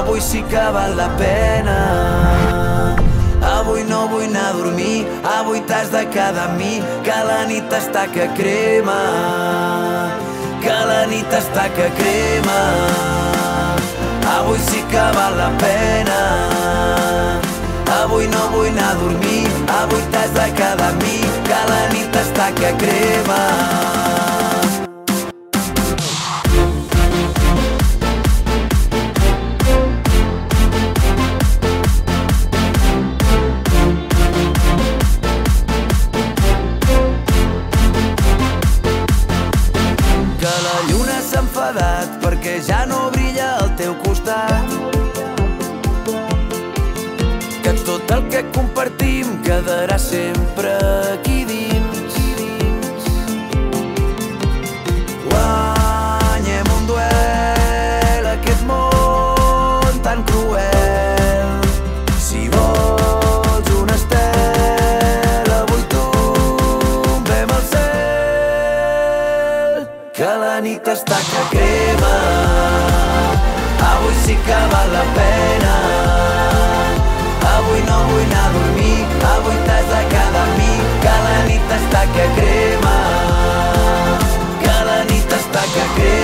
avui sí que val la pena. Avui no vull anar a dormir, avui t'has de quedar amb mi, que la nit està que crema, que la nit està que crema. Avui sí que val la pena. Avui no vull anar a dormir, avui t'has de quedar amb mi, que la nit està que crema. Que la lluna s'ha enfadat perquè ja no brilla al teu costat, que tot el que compartim quedarà sempre aquí dins. Guanyem un duel, aquest món tan cruel. Si vols un estel, avui tombem al cel, que la nit està que crema. Avui sí que val la pena. Avui no vull anar a dormir, avui t'has de quedar amb mi, que la nit està que crema, que la nit està que crema.